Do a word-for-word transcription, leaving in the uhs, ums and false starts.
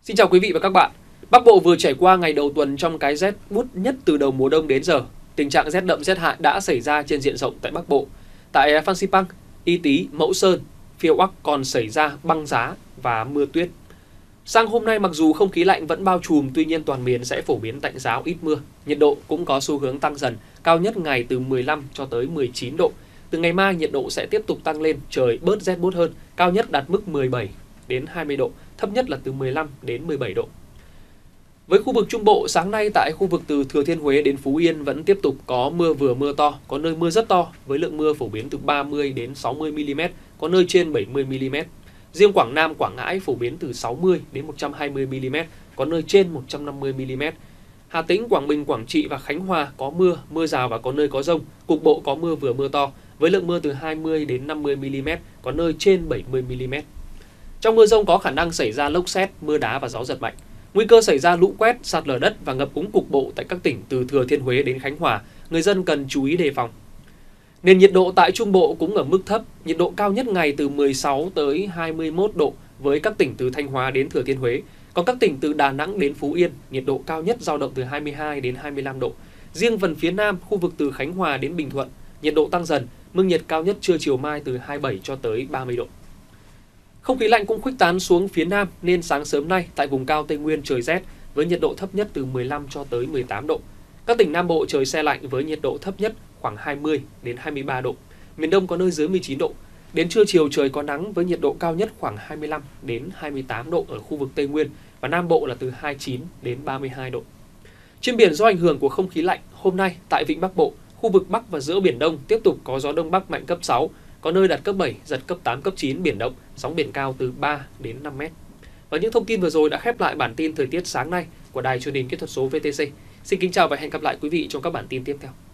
Xin chào quý vị và các bạn. Bắc Bộ vừa trải qua ngày đầu tuần trong cái rét buốt nhất từ đầu mùa đông đến giờ. Tình trạng rét đậm rét hại đã xảy ra trên diện rộng tại Bắc Bộ. Tại Phan Xipang, Y Tý, Mẫu Sơn, phía Bắc còn xảy ra băng giá và mưa tuyết. Sang hôm nay mặc dù không khí lạnh vẫn bao trùm, tuy nhiên toàn miền sẽ phổ biến tạnh giáo ít mưa. Nhiệt độ cũng có xu hướng tăng dần, cao nhất ngày từ mười lăm cho tới mười chín độ. Từ ngày mai nhiệt độ sẽ tiếp tục tăng lên, trời bớt rét buốt hơn, cao nhất đạt mức mười bảy đến hai mươi độ, thấp nhất là từ mười lăm đến mười bảy độ. Với khu vực Trung Bộ, sáng nay tại khu vực từ Thừa Thiên Huế đến Phú Yên vẫn tiếp tục có mưa vừa mưa to, có nơi mưa rất to với lượng mưa phổ biến từ ba mươi đến sáu mươi mi-li-mét, có nơi trên bảy mươi mi-li-mét. Riêng Quảng Nam, Quảng Ngãi phổ biến từ sáu mươi đến một trăm hai mươi mi-li-mét, có nơi trên một trăm năm mươi mi-li-mét. Hà Tĩnh, Quảng Bình, Quảng Trị và Khánh Hòa có mưa, mưa rào và có nơi có dông, cục bộ có mưa vừa mưa to với lượng mưa từ hai mươi đến năm mươi mi-li-mét, có nơi trên bảy mươi mi-li-mét. Trong mưa dông có khả năng xảy ra lốc sét, mưa đá và gió giật mạnh. Nguy cơ xảy ra lũ quét, sạt lở đất và ngập úng cục bộ tại các tỉnh từ Thừa Thiên Huế đến Khánh Hòa, người dân cần chú ý đề phòng. Nền nhiệt độ tại Trung Bộ cũng ở mức thấp, nhiệt độ cao nhất ngày từ mười sáu tới hai mươi mốt độ với các tỉnh từ Thanh Hóa đến Thừa Thiên Huế. Còn các tỉnh từ Đà Nẵng đến Phú Yên, nhiệt độ cao nhất dao động từ hai mươi hai đến hai mươi lăm độ. Riêng phần phía Nam, khu vực từ Khánh Hòa đến Bình Thuận, nhiệt độ tăng dần, mức nhiệt cao nhất trưa chiều mai từ hai mươi bảy cho tới ba mươi độ. Không khí lạnh cũng khuếch tán xuống phía Nam nên sáng sớm nay tại vùng cao Tây Nguyên trời rét với nhiệt độ thấp nhất từ mười lăm cho tới mười tám độ. Các tỉnh Nam Bộ trời se lạnh với nhiệt độ thấp nhất khoảng hai mươi đến hai mươi ba độ. Miền Đông có nơi dưới mười chín độ. Đến trưa chiều trời có nắng với nhiệt độ cao nhất khoảng hai mươi lăm đến hai mươi tám độ ở khu vực Tây Nguyên và Nam Bộ là từ hai mươi chín đến ba mươi hai độ. Trên biển do ảnh hưởng của không khí lạnh, hôm nay tại Vịnh Bắc Bộ, khu vực Bắc và giữa Biển Đông tiếp tục có gió Đông Bắc mạnh cấp sáu, có nơi đạt cấp bảy, giật cấp tám, cấp chín biển động, sóng biển cao từ ba đến năm mét. Và những thông tin vừa rồi đã khép lại bản tin thời tiết sáng nay của Đài Truyền hình Kỹ thuật số vê tê xê. Xin kính chào và hẹn gặp lại quý vị trong các bản tin tiếp theo.